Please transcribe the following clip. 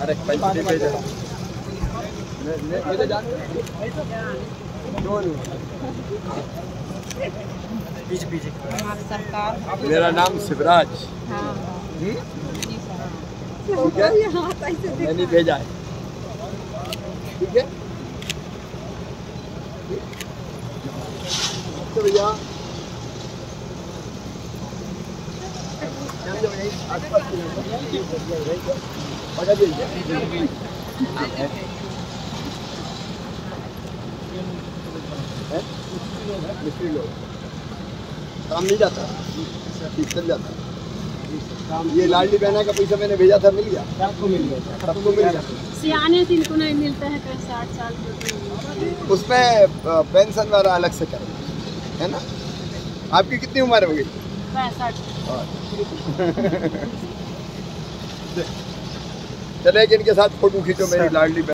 अरे पीछे पीछे। मेरा नाम शिवराज। हाँ। ठीक है, मैंने भेजा है। ठीक है तो भैया मिस्त्री लोग काम नहीं जाता, ठीक चल जाता। ये लाडली बहना का पैसा मैंने भेजा था, मिल गया? सबको मिल गया, सबको मिल गया। सियाने जिनको नहीं मिलता है तो 60 साल उसमें पेंशन वाला अलग से करेंगे, है ना? आपकी कितनी उम्र हो गई? 65। चले कि इनके साथ फोटो खींचो मेरी लाडली